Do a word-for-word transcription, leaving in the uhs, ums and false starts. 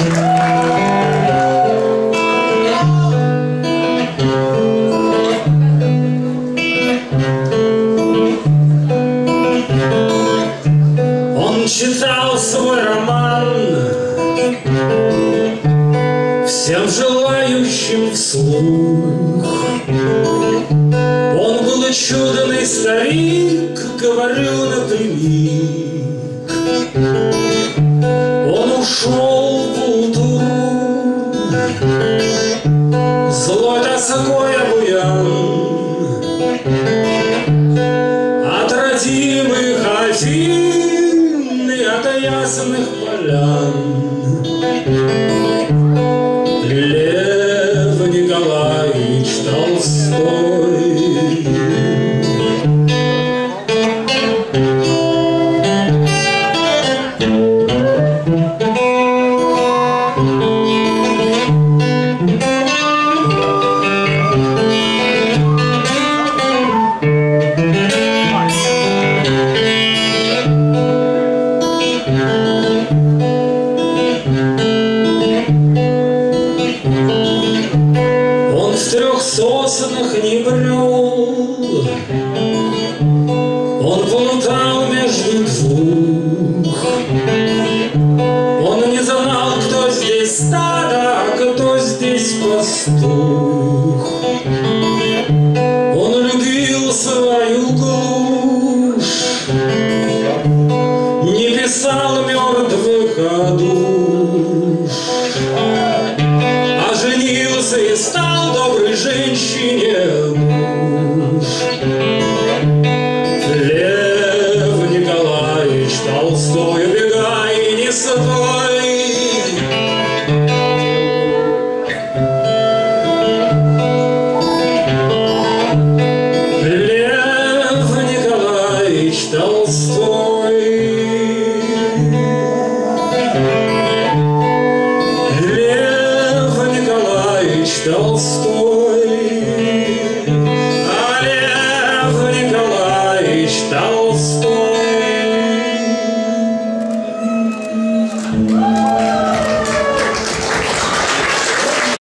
Он читал свой роман всем желающим вслух. Он был чудный старик, говорю напрямик. Он ушел в культуру, злой тоской обуян, от родимых Афин и от ясных полян. Лев Николаевич Толстой. Он в трех соснах не брел, он плутал между двух. Он не знал, кто здесь стадо, а кто здесь пастух. Он любил свою глушь, не писал мертвых душ, а женился и стал доброй женщине муж. Лев Николаевич Толстой, убегай, не стой. Лев Николаевич Толстой. Лев Николаевич Толстой. А Лев Николаевич Толстой.